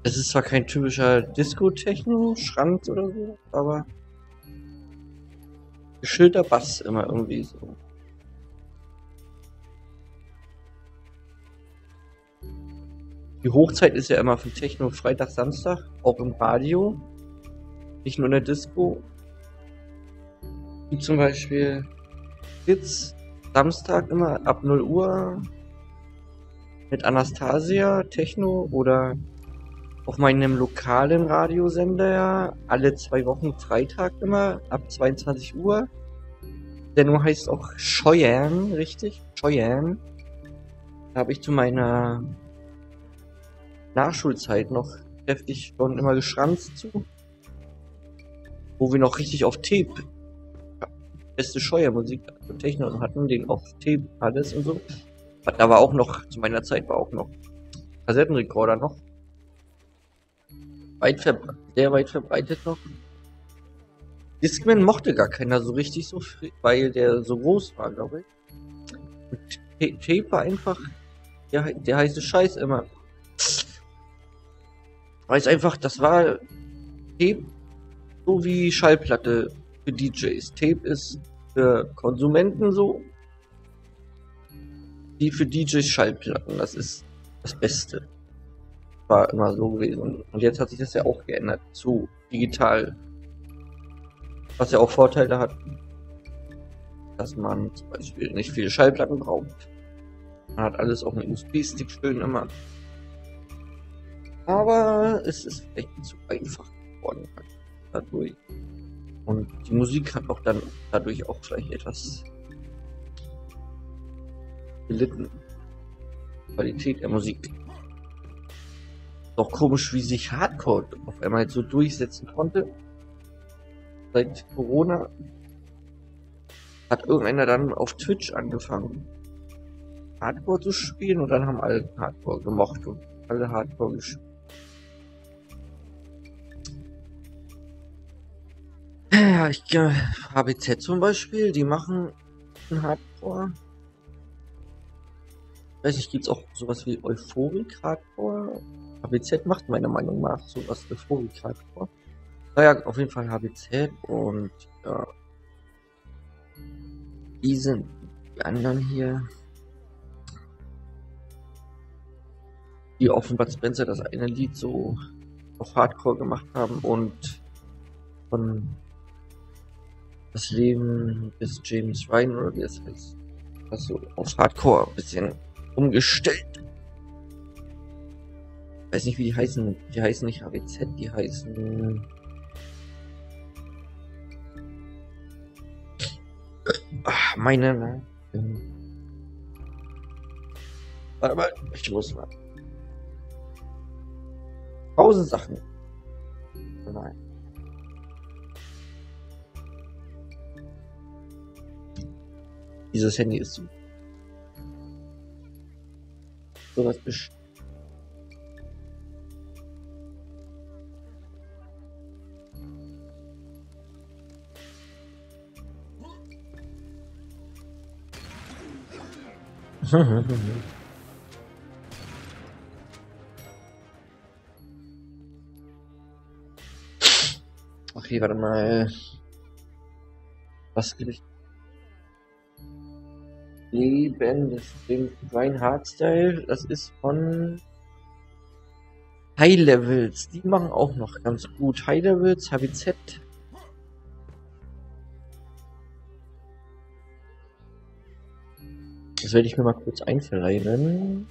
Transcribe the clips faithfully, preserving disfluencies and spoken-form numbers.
Es ist zwar kein typischer Disco-Techno-Schrank oder so, aber geschillter Bass immer irgendwie so. Die Hochzeit ist ja immer für Techno Freitag, Samstag, auch im Radio, nicht nur in der Disco. Wie zum Beispiel Hits Samstag immer ab null Uhr mit Anastasia Techno oder auf meinem lokalen Radiosender alle zwei Wochen Freitag immer ab zweiundzwanzig Uhr. Der nur heißt auch Cheyenne, richtig? Cheyenne. Da habe ich zu meiner Nachschulzeit noch heftig schon immer geschranzt zu. Wo wir noch richtig auf Tape beste Scheuermusik also Techno hatten, den auf Tape alles und so. Da war auch noch, zu meiner Zeit war auch noch Kassettenrekorder noch. Weit verbre sehr weit verbreitet noch. Discman mochte gar keiner so richtig so, weil der so groß war, glaube ich. Und Tape war einfach der, der heiße Scheiß immer. Weil es einfach, das war Tape so wie Schallplatte für D Js. Tape ist für Konsumenten so wie für D Js Schallplatten. Das ist das Beste. War immer so gewesen. Und jetzt hat sich das ja auch geändert zu digital. Was ja auch Vorteile hat, dass man zum Beispiel nicht viele Schallplatten braucht. Man hat alles auf einem U S B-Stick schön immer. Aber es ist vielleicht zu einfach geworden dadurch. Und die Musik hat auch dann dadurch auch vielleicht etwas gelitten. Die Qualität der Musik. Doch komisch, wie sich Hardcore auf einmal so durchsetzen konnte. Seit Corona hat irgendeiner dann auf Twitch angefangen, Hardcore zu spielen und dann haben alle Hardcore gemocht und alle Hardcore gespielt. Ja, ich H B Z zum Beispiel, die machen einen Hardcore. Ich weiß nicht, gibt's auch sowas wie Euphorik Hardcore? H B Z macht meiner Meinung nach sowas Euphorik Hardcore. Naja, auf jeden Fall H B Z und ja. Die sind die anderen hier. Die offenbar Spencer das eine Lied so auf Hardcore gemacht haben und von das Leben des James Ryan oder wie es heißt. Also auf Hardcore ein bisschen umgestellt. Weiß nicht, wie die heißen. Die heißen nicht H B Z, die heißen. Ach, meine. Ne? Warte mal, ich muss mal. Tausend Sachen. Nein. Dieses Handy ist so. So was bestimmt. Okay, warte mal. Was gebe ich? Leben des James Ryan Hardstyle. Das ist von High Levels. Die machen auch noch ganz gut. High Levels, H B Z. Das werde ich mir mal kurz einverleiben.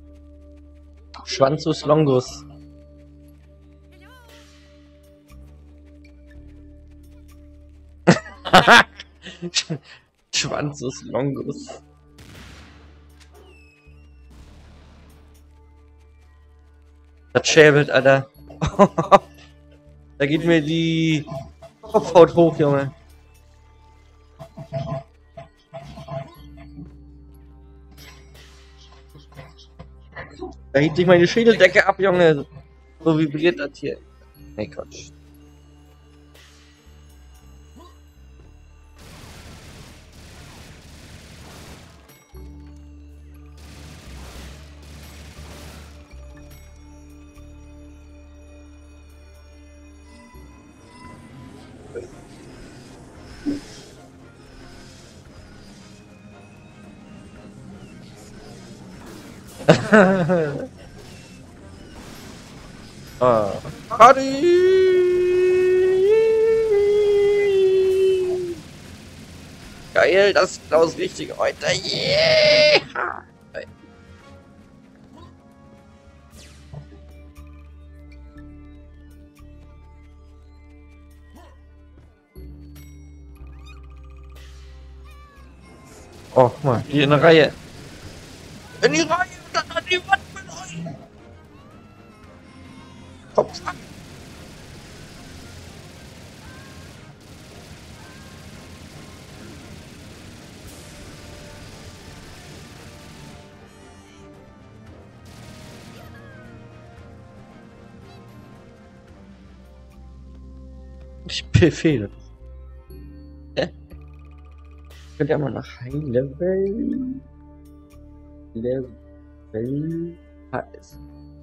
Schwanzus longus. Schwanzus Longus. Das schäbelt, Alter. Da geht mir die Kopfhaut hoch, Junge. Da hebt sich meine Schädeldecke ab, Junge. So vibriert das hier. Nee, Quatsch. Ah. Party! Geil, das ist Klaus richtig heute. Yeah! Oh, guck mal, hier in der Reihe. In die Reihe, dann an die Wand mit euch. Kopf ab. Ich befehle. Hä? Könnt ihr mal nach High Level Level H S.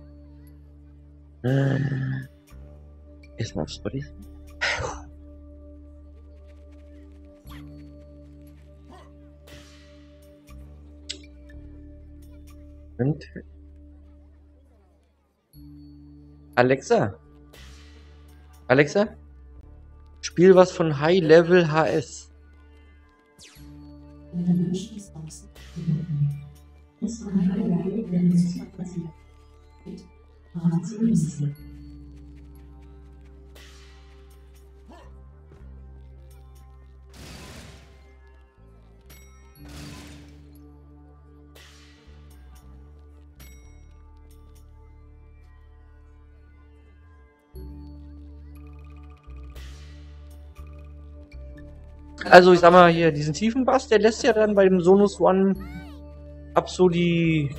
Äh, erstmal auf Spotify. Und Alexa. Alexa? Spiel was von High Level H S. Also ich sag mal hier, diesen tiefen Bass, der lässt ja dann bei dem Sonus One ab so die,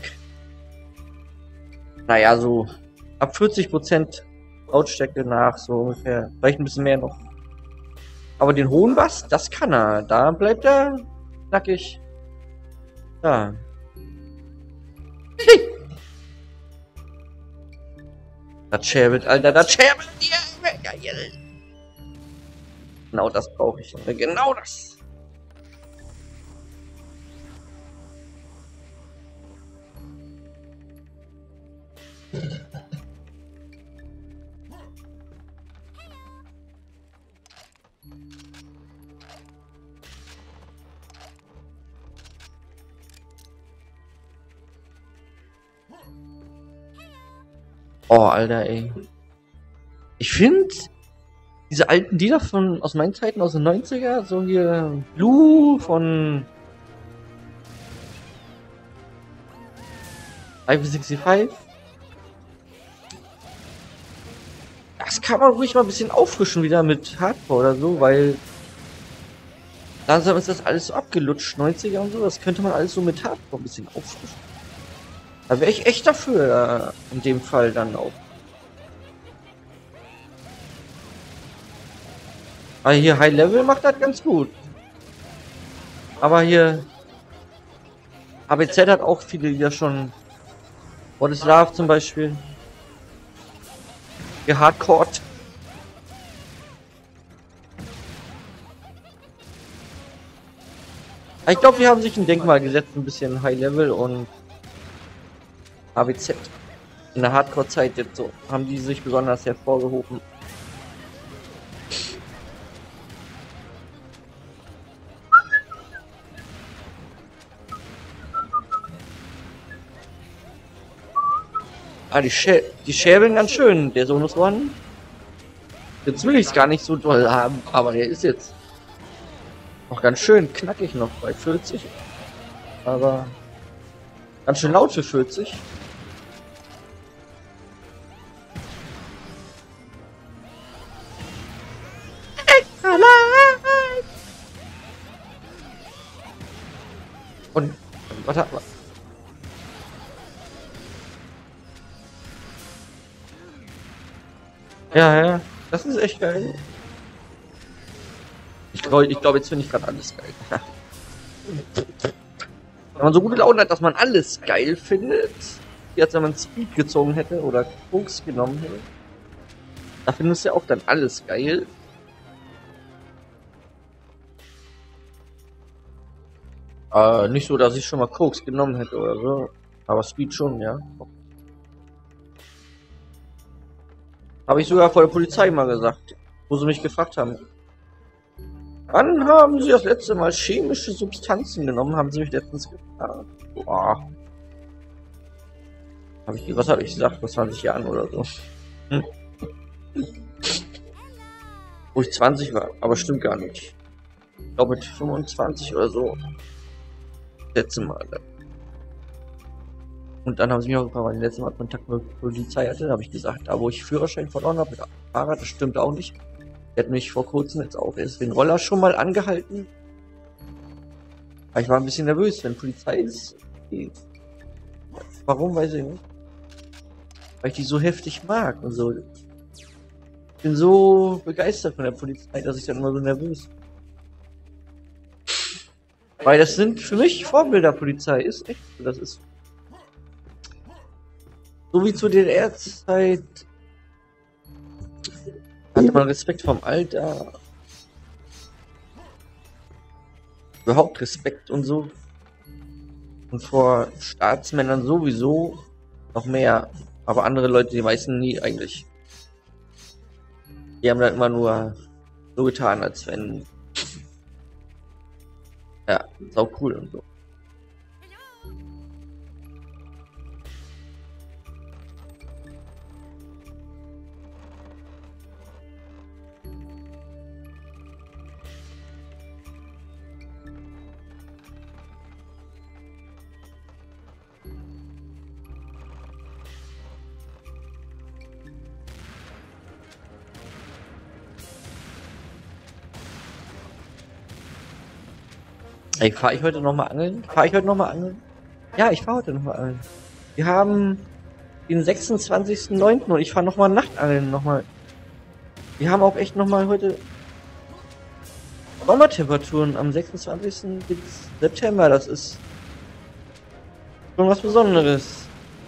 naja, so ab vierzig Prozent Lautstärke nach, so ungefähr, vielleicht ein bisschen mehr noch. Aber den hohen Bass, das kann er, da bleibt er knackig. Da. Das schäbelt, Alter, das schäbelt dir! Geil! Genau das brauche ich. Genau das. Oh, Alter, ey. Ich finde diese alten Lieder von aus meinen Zeiten, aus den neunziger, so hier Blue von I P fünfundsechzig. Das kann man ruhig mal ein bisschen auffrischen wieder mit Hardcore oder so, weil langsam ist das alles so abgelutscht, neunziger und so, das könnte man alles so mit Hardcore ein bisschen auffrischen. Da wäre ich echt dafür, äh, in dem Fall dann auch. Aber hier High Level macht das ganz gut. Aber hier A B Z hat auch viele Lieder schon. What is Love zum Beispiel. Gehardcore. Ich glaube, die haben sich ein Denkmal gesetzt, ein bisschen High Level und A B Z. In der Hardcore-Zeit jetzt so haben die sich besonders hervorgehoben. Ah, die, Schä die schäbeln ganz schön, der Sonus One. Jetzt will ich es gar nicht so doll haben, aber der ist jetzt Noch ganz schön knackig noch bei vierzig. Aber ganz schön laut für vierzig. Und was hat man? Ja, ja, das ist echt geil. Ich glaube, ich glaub, jetzt finde ich gerade alles geil. Wenn man so gute Laune hat, dass man alles geil findet, wie als wenn man Speed gezogen hätte oder Koks genommen hätte, da findest du ja auch dann alles geil. Äh, nicht so, dass ich schon mal Koks genommen hätte oder so, aber Speed schon, ja. Habe ich sogar vor der Polizei mal gesagt, wo sie mich gefragt haben. Wann haben Sie das letzte Mal chemische Substanzen genommen? Haben Sie mich letztens gefragt. Boah. Hab ich, was habe ich gesagt? Vor zwanzig Jahren oder so. Hm. Wo ich zwanzig war, aber stimmt gar nicht. Ich glaube mit fünfundzwanzig oder so. Letzte Mal. Und dann haben sie mich auch gefragt, weil ich letztes Mal Kontakt mit der Polizei hatte. Da habe ich gesagt, da wo ich Führerschein verloren habe mit Fahrrad, das stimmt auch nicht. Der hat mich vor kurzem jetzt auch erst den Roller schon mal angehalten. Aber ich war ein bisschen nervös, wenn Polizei ist. Warum, weiß ich nicht. Weil ich die so heftig mag und so. Ich bin so begeistert von der Polizei, dass ich dann immer so nervös bin. Weil das sind für mich Vorbilder, Polizei. Ist echt so, das ist. So wie zu D D R-Zeit hatte man Respekt vom Alter. Überhaupt Respekt und so. Und vor Staatsmännern sowieso noch mehr. Aber andere Leute, die meisten nie eigentlich. Die haben dann immer nur so getan, als wenn. Ja, sau cool und so. Ey, fahre ich heute nochmal angeln? Fahre ich heute nochmal angeln? Ja, ich fahre heute nochmal angeln. Wir haben den sechsundzwanzigsten neunten und ich fahre nochmal Nachtangeln nochmal. Wir haben auch echt nochmal heute Sommertemperaturen am sechsundzwanzigsten September. Das ist schon was Besonderes.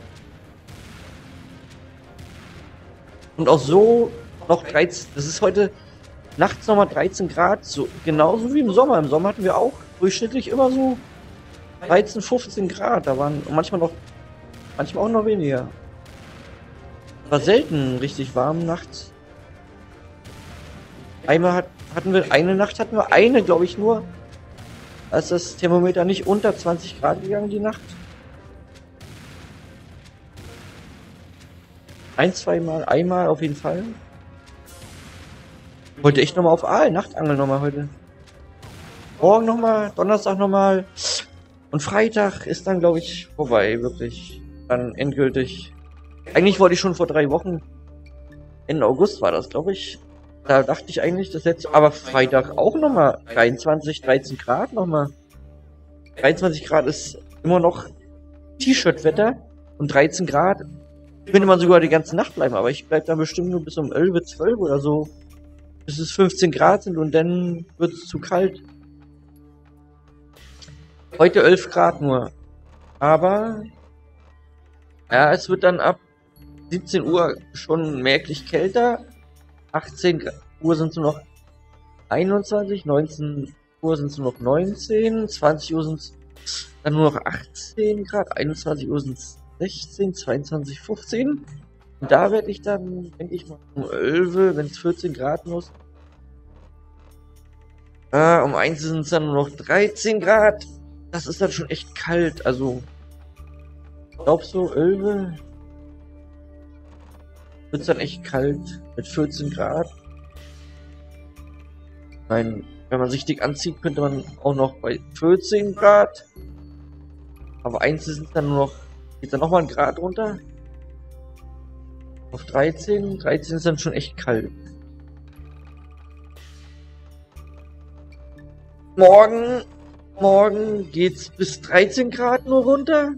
Und auch so noch dreizehn, das ist heute nachts nochmal dreizehn Grad, so genauso wie im Sommer. Im Sommer hatten wir auch durchschnittlich immer so dreizehn, fünfzehn Grad. Da waren manchmal noch, manchmal auch noch weniger. War selten richtig warm nachts. Einmal hat, hatten wir, eine Nacht hatten wir eine, glaube ich, nur. Da ist das Thermometer nicht unter zwanzig Grad gegangen, die Nacht. Ein, zweimal, einmal auf jeden Fall. Heute echt nochmal auf Aal, Nachtangeln nochmal heute. Morgen nochmal, Donnerstag nochmal. Und Freitag ist dann, glaube ich, vorbei, wirklich. Dann endgültig. Eigentlich wollte ich schon vor drei Wochen, Ende August war das, glaube ich. Da dachte ich eigentlich, das jetzt, aber Freitag auch nochmal dreiundzwanzig, dreizehn Grad nochmal. dreiundzwanzig Grad ist immer noch T-Shirt-Wetter und dreizehn Grad. Ich könnte man sogar die ganze Nacht bleiben, aber ich bleibe dann bestimmt nur bis um elf, zwölf oder so. Bis es fünfzehn Grad sind und dann wird es zu kalt. Heute elf Grad nur. Aber ja, es wird dann ab siebzehn Uhr schon merklich kälter. achtzehn Uhr sind es nur noch einundzwanzig, neunzehn Uhr sind es nur noch neunzehn, zwanzig Uhr sind es dann nur noch achtzehn Grad, einundzwanzig Uhr sind es sechzehn, zweiundzwanzig, fünfzehn. Und da werde ich dann, denke ich mal, um elf, wenn es vierzehn Grad muss. Ah, um eins sind es dann nur noch dreizehn Grad. Das ist dann schon echt kalt. Also, ich glaube so, elf wird es dann echt kalt mit vierzehn Grad. Mein, Wenn man sich dick anzieht, könnte man auch noch bei vierzehn Grad. Aber eins ist dann nur noch, geht dann nochmal ein Grad runter. Auf dreizehn. dreizehn ist dann schon echt kalt. Morgen, morgen geht's bis dreizehn Grad nur runter.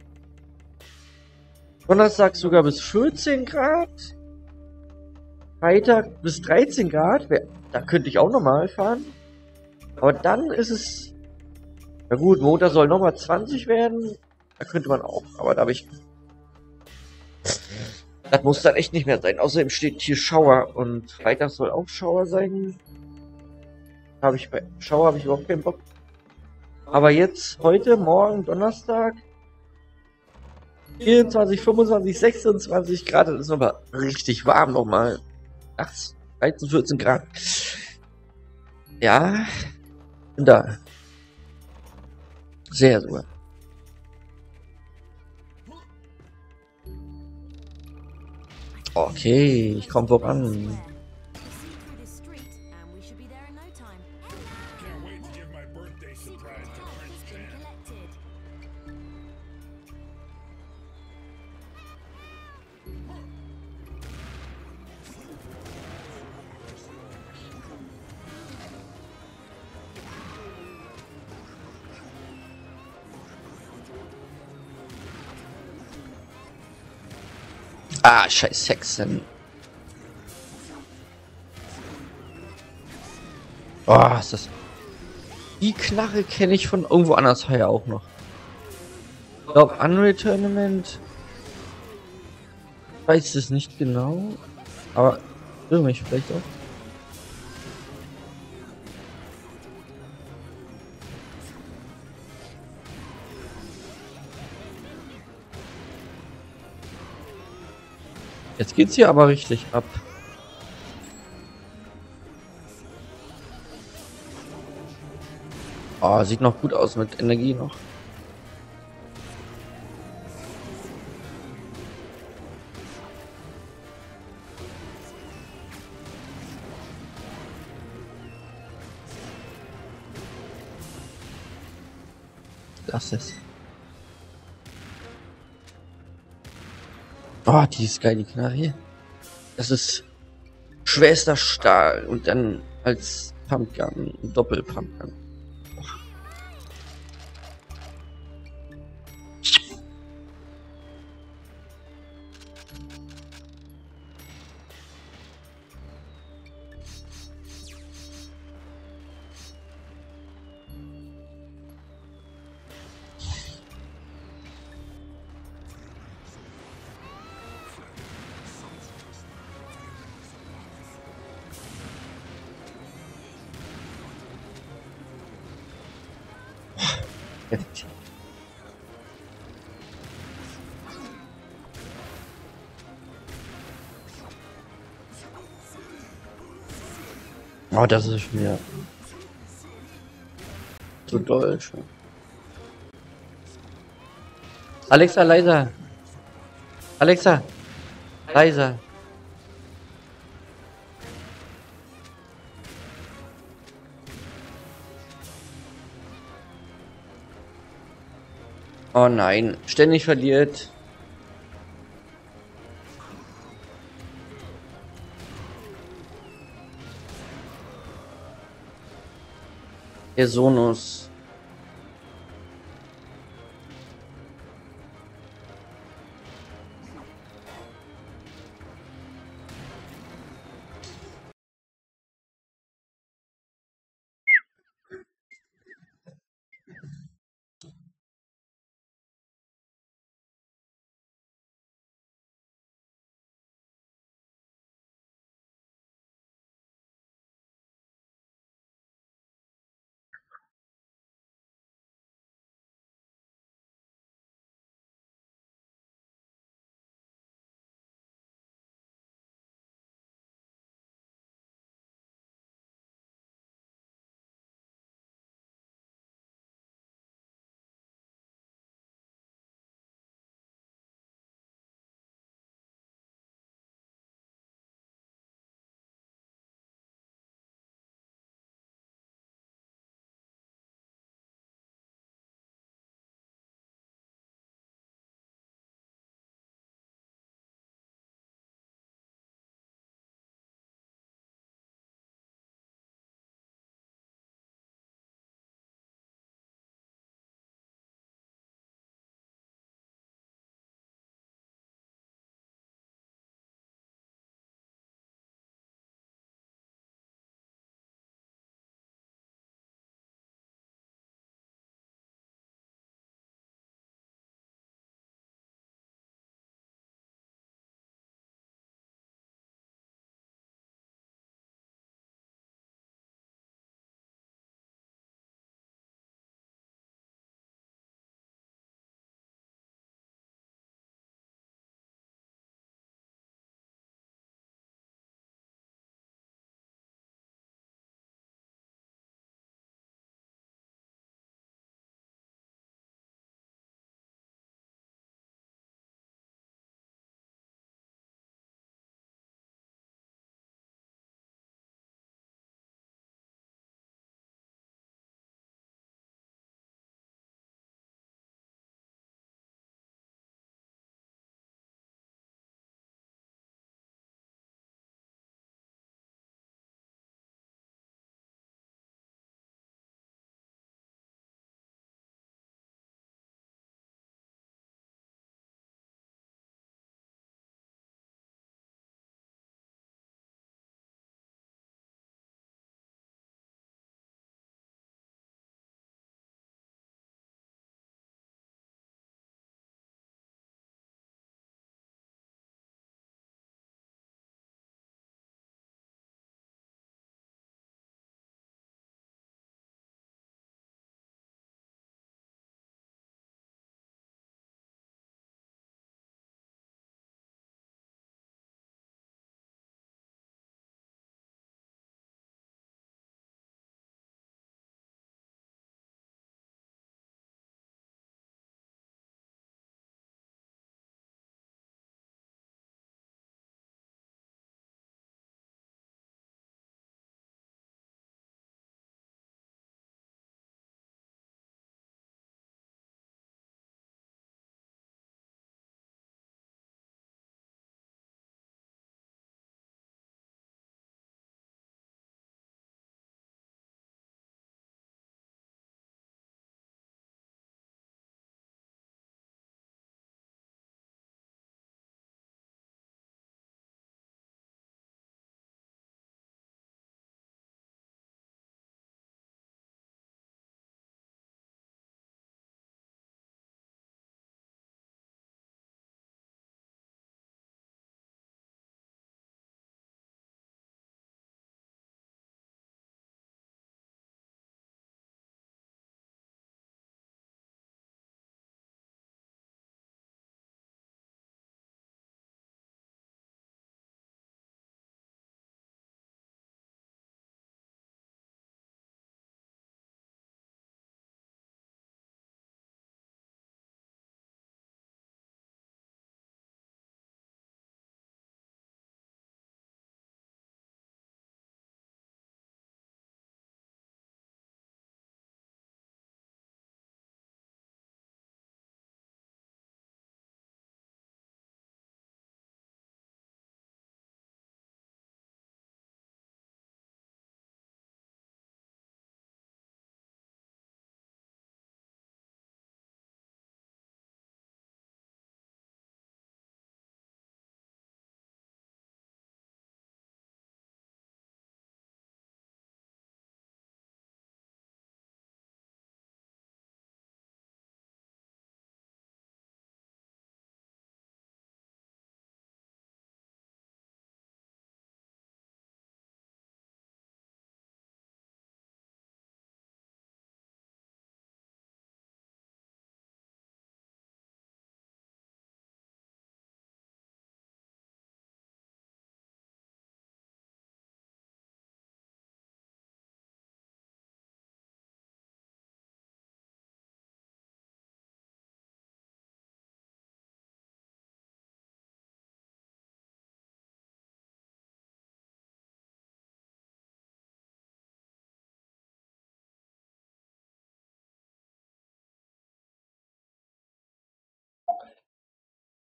Donnerstag sogar bis vierzehn Grad. Freitag bis dreizehn Grad. Da könnte ich auch normal fahren. Aber dann ist es... Na gut, Montag soll nochmal zwanzig werden. Da könnte man auch. Aber da habe ich... Das muss dann echt nicht mehr sein. Außerdem steht hier Schauer. Und Freitag soll auch Schauer sein. Habe ich bei Schauer habe ich überhaupt keinen Bock. Aber jetzt, heute, morgen, Donnerstag... vierundzwanzig, fünfundzwanzig, sechsundzwanzig Grad. Das ist aber richtig warm nochmal. Nachts dreizehn, vierzehn Grad. Ja. Bin da. Sehr sogar. Okay, ich komme voran. Ah, scheiß Hexen. Oh, ist das... Die Knarre kenne ich von irgendwo anders her auch noch. Ich glaube, Unreal Tournament... Ich weiß es nicht genau. Aber... irre mich vielleicht auch. Jetzt geht's hier aber richtig ab. Oh, sieht noch gut aus mit Energie noch. Lass es. Oh, die ist geil, die Knarre hier. Das ist schwerster Stahl und dann als Pumpgun, Doppel-Pumpgun. Heftig. Oh, das ist mir zu doll schon. Alexa, leiser. Alexa, leiser. Oh nein, ständig verliert. Der Sonus.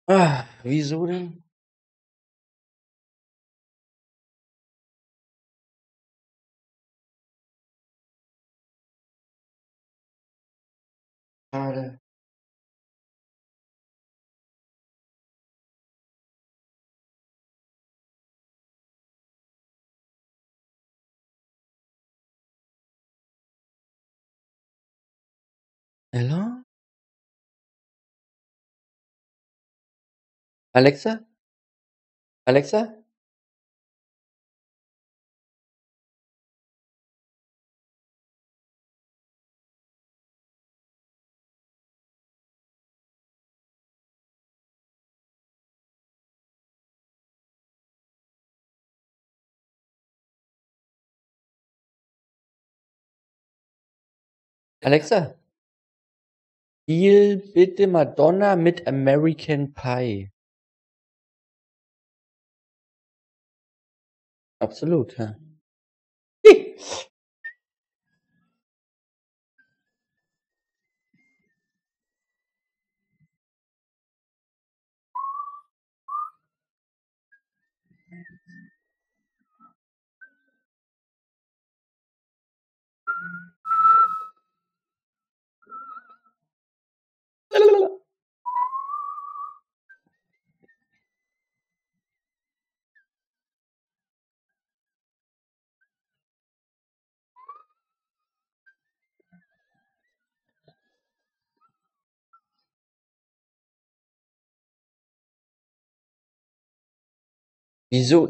Ah, wieso denn? Schade. Ella? Alexa? Alexa? Alexa, spiel bitte Madonna mit American Pie. Absolut, ja. Wieso?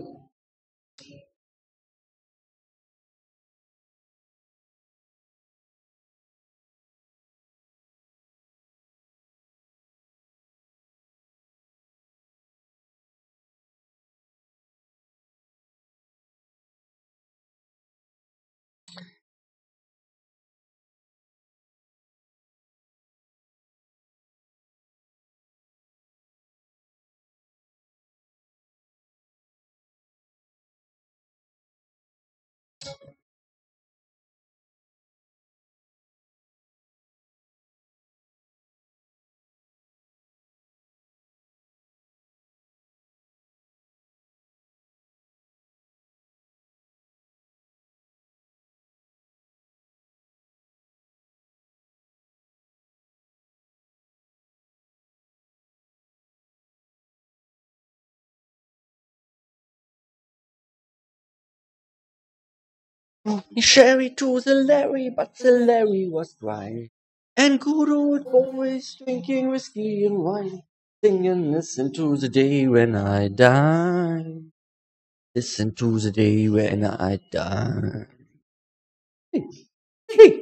Sherry to the Larry, but the Larry was dry. And good old boys drinking whiskey and wine, singing, listen to the day when I die. Listen to the day when I die. Hey, hey.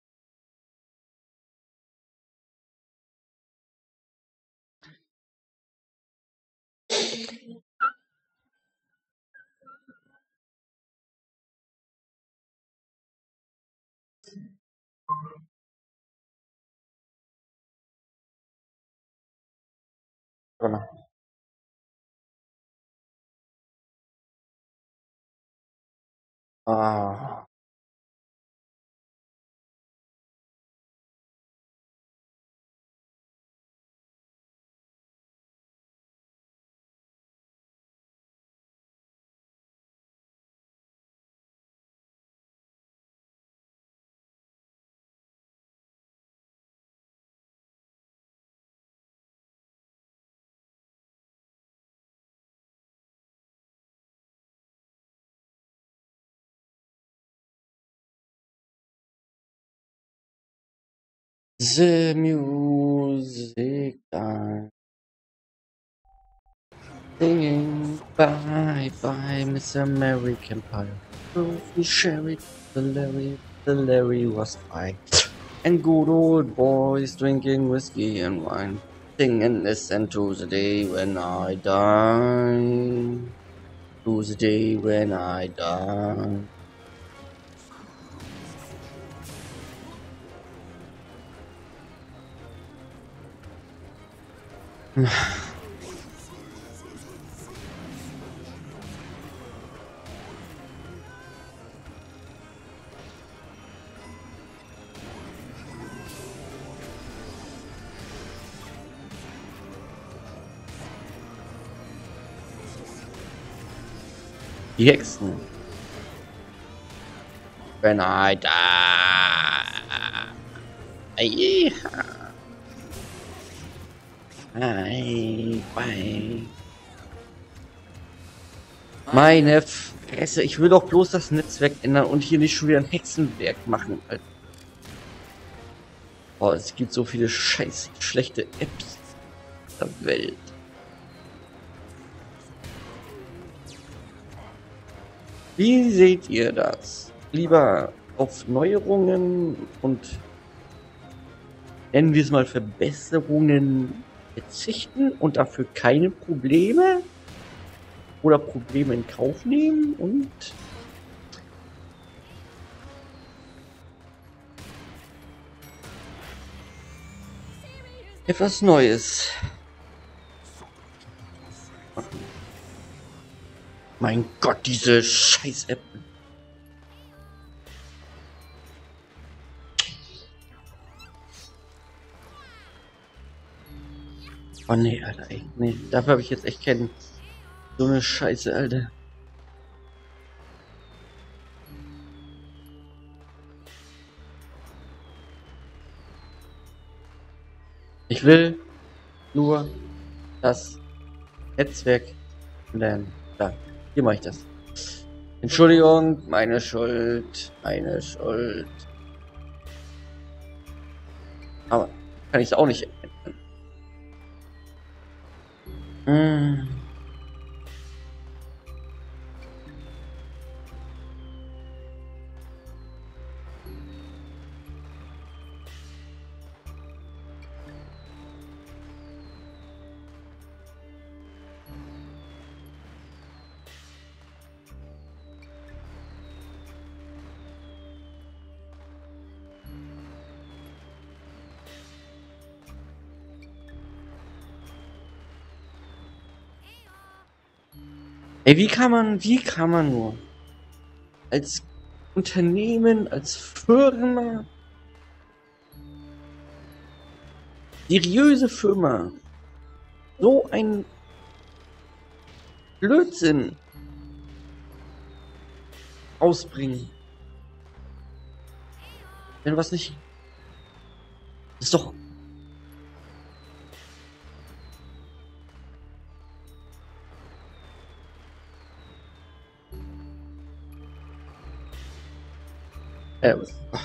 Ah, the music time. Singing bye bye, Miss American Pie. Oh, we share it, the Larry, the Larry was fine. And good old boys drinking whiskey and wine, sing and listen to the day when I die, to the day when I die. Die Hexen. Benheit. Ah. Ei. Ei. Ei. Meine Fresse, ich will doch bloß das Netzwerk ändern und hier nicht schon wieder ein Hexenwerk machen, Alter. Oh, es gibt so viele scheiß schlechte Apps der Welt. Wie seht ihr das? Lieber auf Neuerungen und nennen wir es mal Verbesserungen verzichten und dafür keine Probleme oder Probleme in Kauf nehmen und etwas Neues machen. Mein Gott, diese Scheiß-App. Oh nee, Alter, ey. Nee, dafür habe ich jetzt echt keinen... So eine Scheiße, Alter. Ich will nur das Netzwerk lernen. Da, hier mache ich das. Entschuldigung, meine Schuld, meine Schuld. Aber kann ich es auch nicht ändern. Hm. Ey, wie kann man, wie kann man nur als Unternehmen, als Firma, seriöse Firma, so ein Blödsinn ausbringen? Wenn was nicht... Ist doch... Er,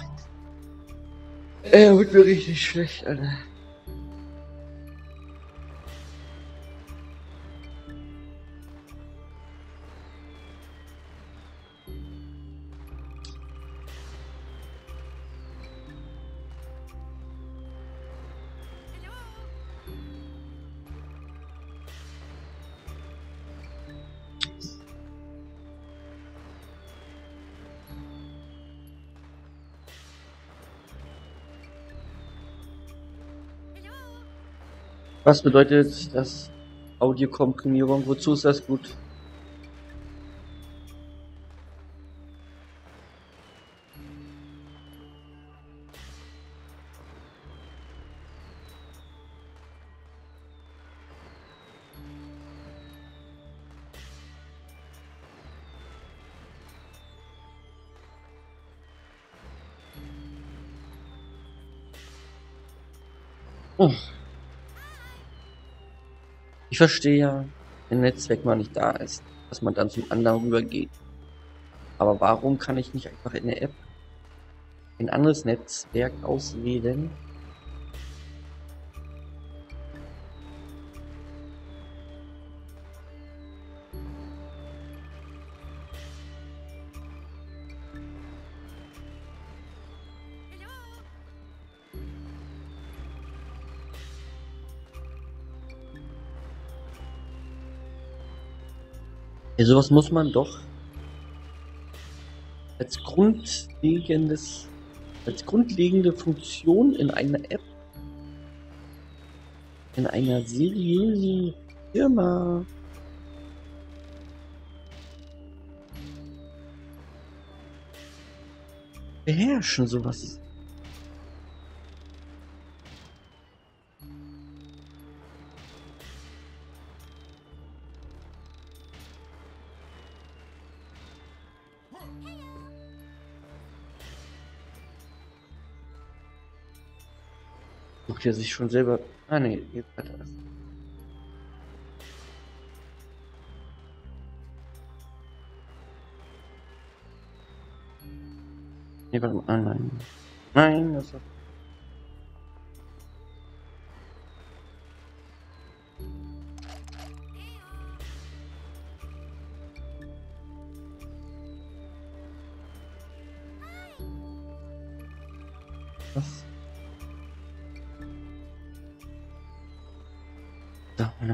er wird mir richtig schlecht, Alter. Was bedeutet das Audiokomprimierung? Wozu ist das gut? Oh. Ich verstehe ja, wenn ein Netzwerk mal nicht da ist, dass man dann zum anderen rübergeht. Aber warum kann ich nicht einfach in der App ein anderes Netzwerk auswählen? Ja, sowas muss man doch als grundlegendes, als grundlegende Funktion in einer App, in einer seriösen Firma beherrschen, sowas. Sucht er sich schon selber. Ah, ne, jetzt hat er's. Ne, warte mal. Ah, nein. Nein, das war. Was? Da, ne.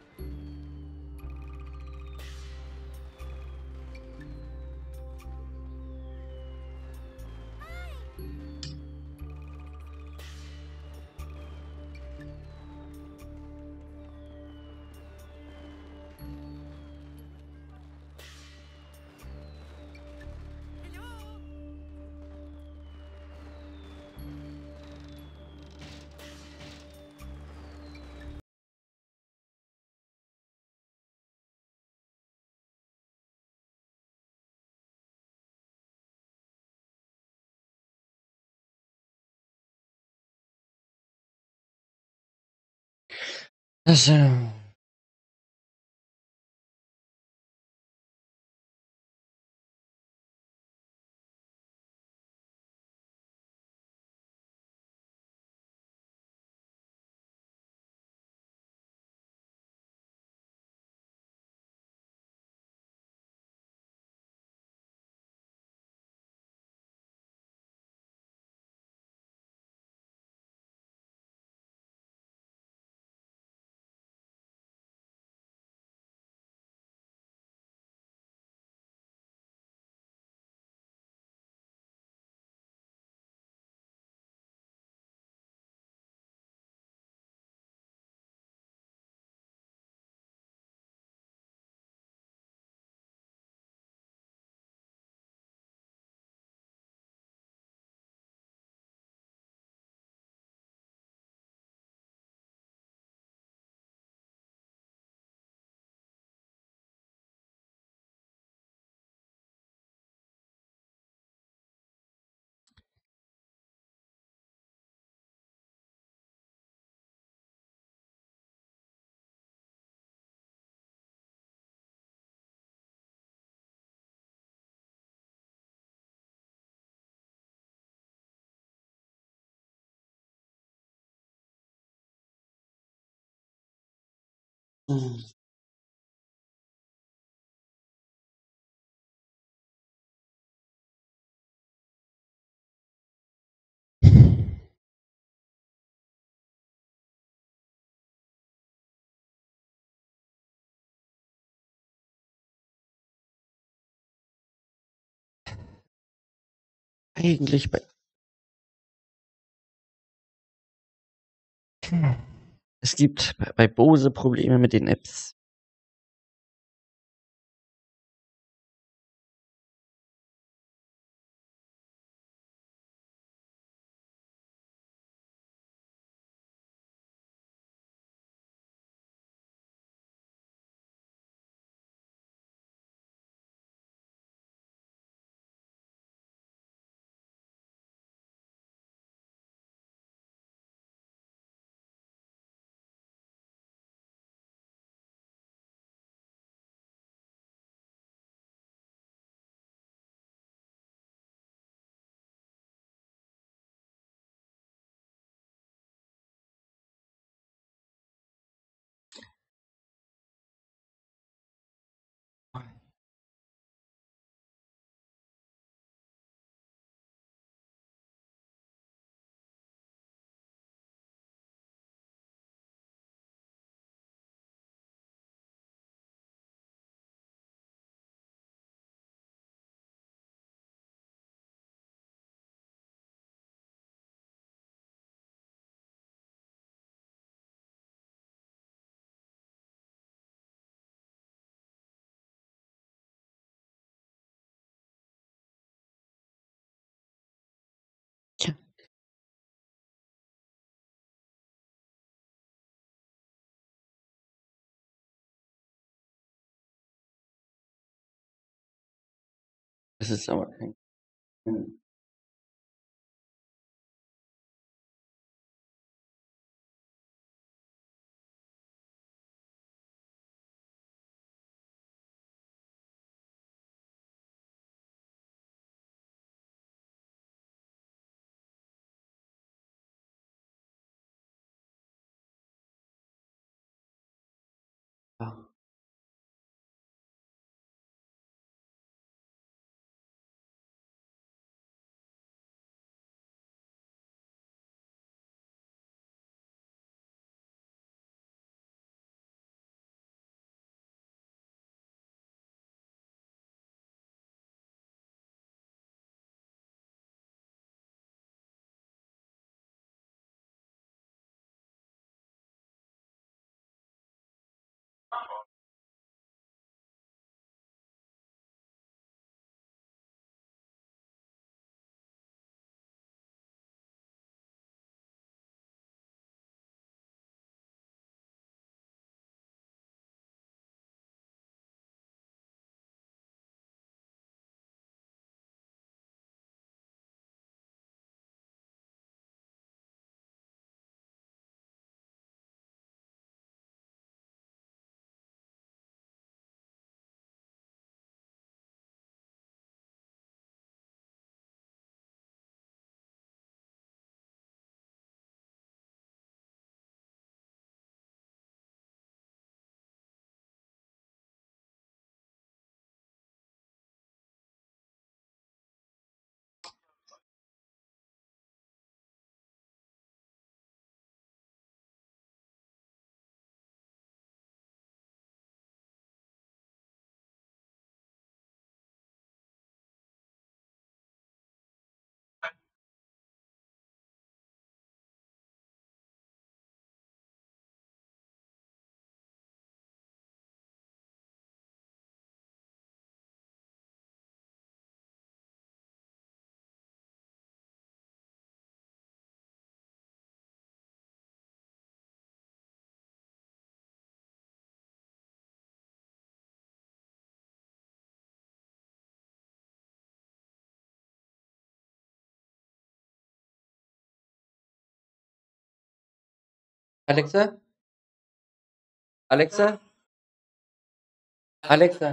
Das, äh Mhm. Eigentlich bei hm, es gibt bei bei Bose Probleme mit den Apps. Tja, das ist aber kein hm. Alexa? Alexa? Alexa?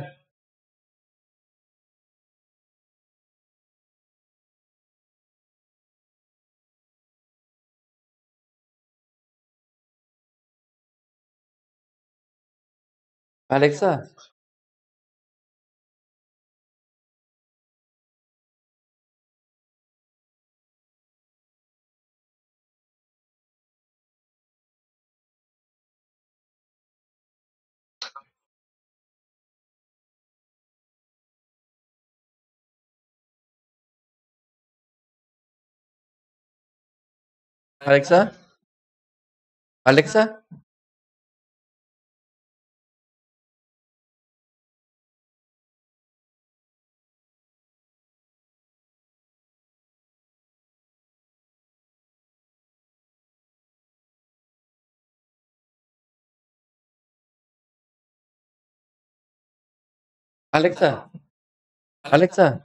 Alexa? Alexa? Alexa? Alexa? Alexa?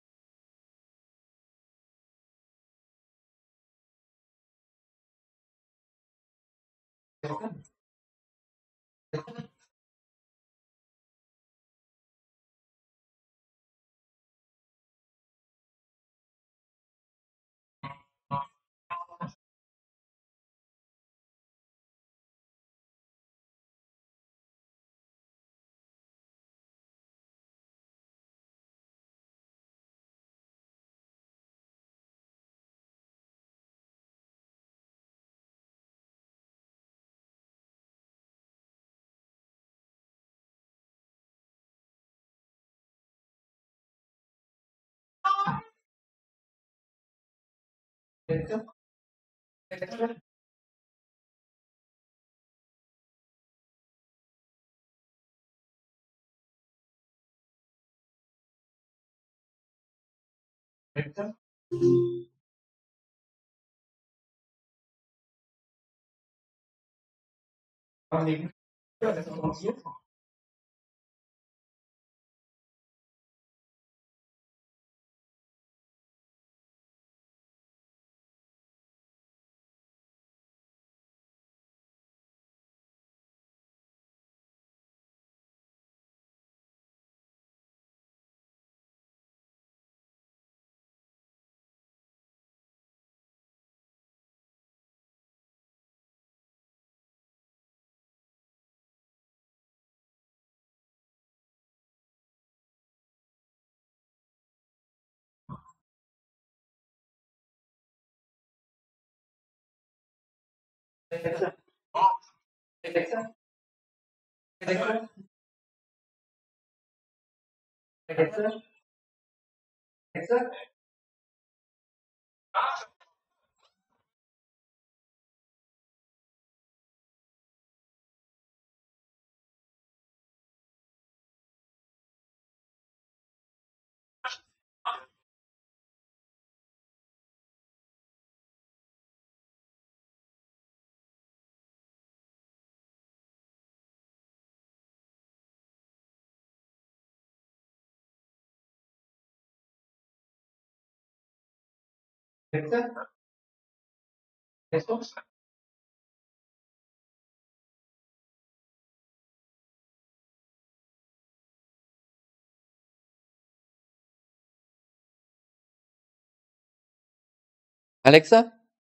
Alexa?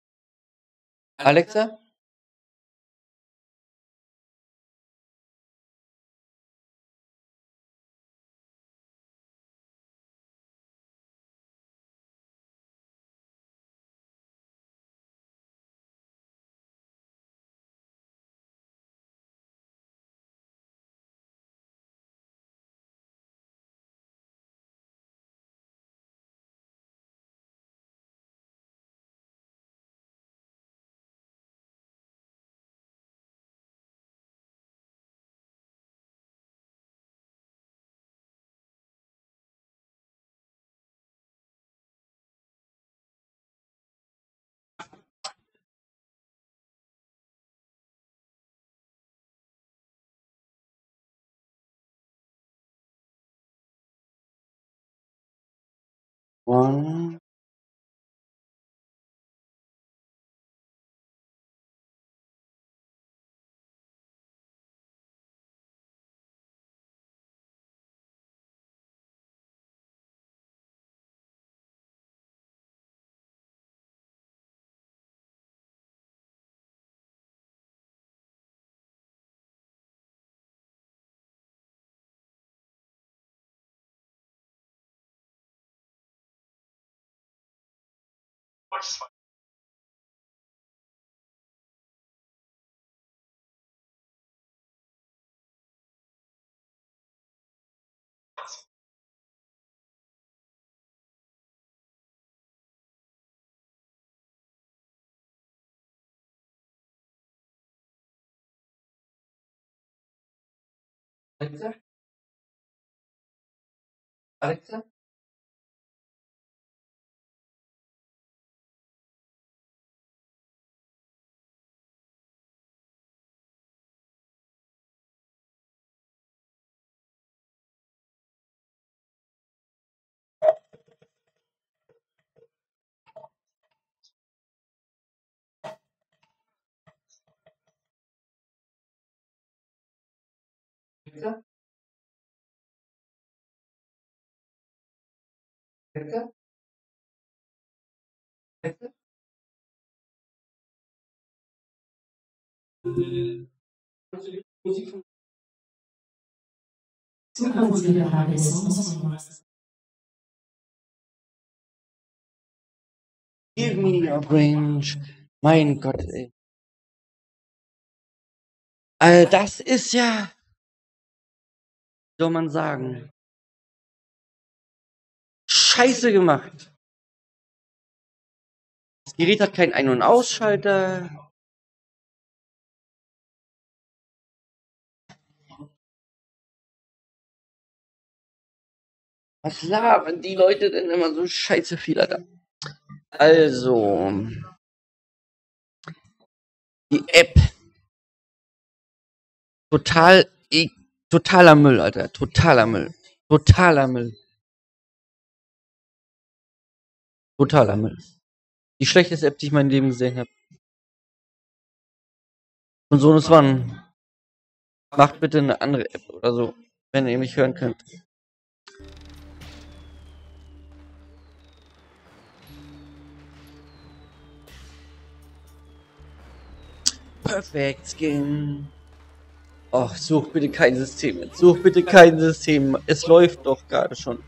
Alexa? One. Alexa? Alexa? Alexa? Alexa? Alexa? Kannst du die Musik von Give me your range. Mein Gott, ey. Äh, das ist ja, soll man sagen, scheiße gemacht. Das Gerät hat keinen Ein- und Ausschalter. Was labern die Leute denn immer so scheiße Fehler da? Also, die App. Total, e totaler Müll, Alter. Totaler Müll. Totaler Müll. Totaler Müll. Die schlechteste App, die ich in meinem Leben gesehen habe. Und so ist wann. Macht bitte eine andere App oder so, wenn ihr mich hören könnt. Perfect Skin. Och, such bitte kein System jetzt. Such bitte kein System. Es läuft doch gerade schon.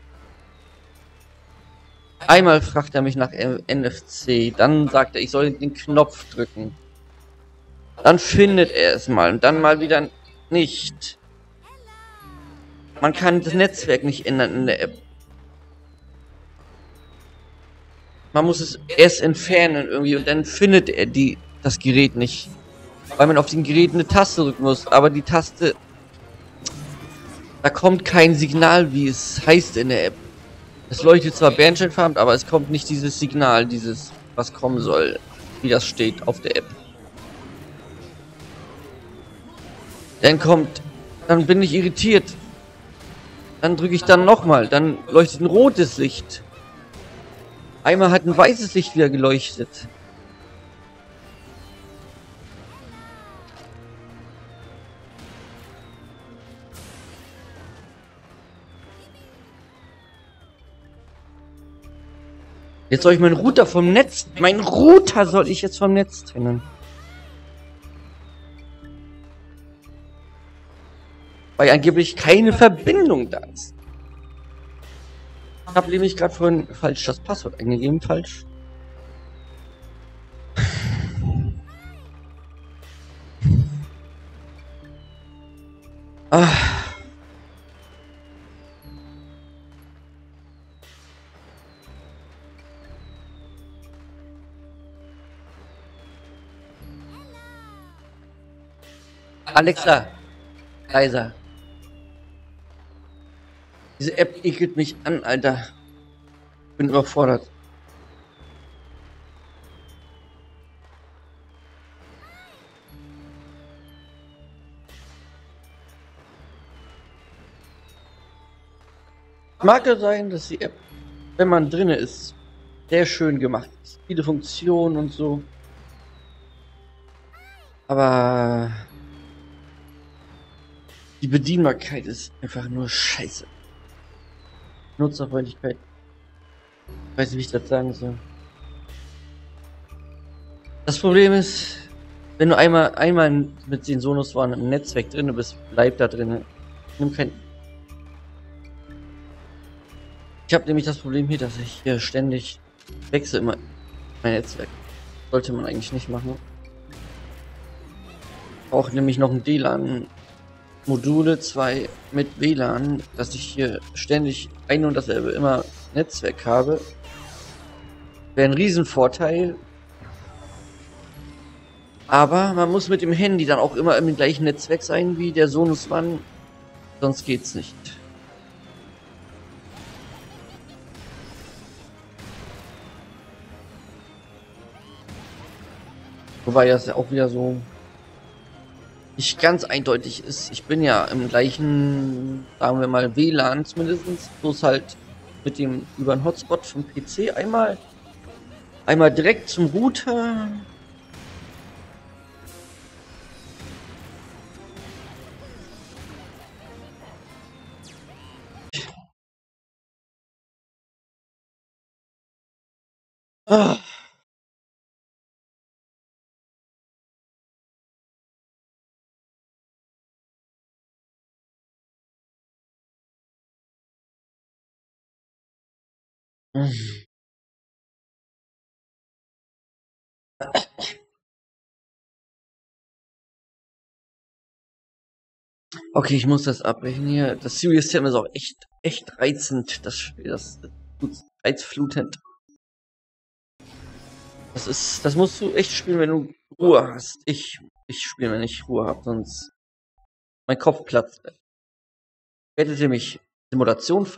Einmal fragt er mich nach N F C, dann sagt er, ich soll den Knopf drücken. Dann findet er es mal und dann mal wieder nicht. Man kann das Netzwerk nicht ändern in der App. Man muss es erst entfernen irgendwie und dann findet er die, das Gerät nicht. Weil man auf dem Gerät eine Taste drücken muss, aber die Taste, da kommt kein Signal, wie es heißt in der App. Es leuchtet zwar bernsteinfarben, aber es kommt nicht dieses Signal, dieses, was kommen soll, wie das steht auf der App. Dann kommt, dann bin ich irritiert. Dann drücke ich dann nochmal, dann leuchtet ein rotes Licht. Einmal hat ein weißes Licht wieder geleuchtet. Jetzt soll ich meinen Router vom Netz... Mein Router soll ich jetzt vom Netz trennen. Weil angeblich keine Verbindung da ist. Ich habe nämlich gerade vorhin falsch das Passwort eingegeben. Falsch. Ah. Alexa, leiser. Diese App ekelt mich an, Alter. Ich bin überfordert. Mag es sein, dass die App, wenn man drin ist, sehr schön gemacht ist. Viele Funktionen und so. Aber die Bedienbarkeit ist einfach nur scheiße. Nutzerfreundlichkeit. Ich weiß nicht, wie ich das sagen soll. Das Problem ist, wenn du einmal einmal mit den Sonos One im Netzwerk drin bist, bleib da drin. Nimm kein. Ich habe nämlich das Problem hier, dass ich hier ständig wechsle immer Mein Netzwerk. Sollte man eigentlich nicht machen. Auch nämlich noch ein W L A N. Module zwei mit W L A N, dass ich hier ständig ein und dasselbe immer Netzwerk habe. Wäre ein Riesenvorteil. Aber man muss mit dem Handy dann auch immer im gleichen Netzwerk sein wie der Sohnesmann. Sonst geht's nicht. Wobei das ja auch wieder so nicht ganz eindeutig ist. Ich bin ja im gleichen, sagen wir mal, W L A N zumindest, bloß halt mit dem über einen Hotspot vom P C einmal, einmal direkt zum Router. Ah. Okay, ich muss das abbrechen hier. Das Serious Sam ist auch echt, echt reizend. Das Spiel, das ist reizflutend. Das ist, das musst du echt spielen, wenn du Ruhe hast. Ich, ich spiele, wenn ich Ruhe habe, sonst mein Kopf platzt. Hättet ihr mich Simulation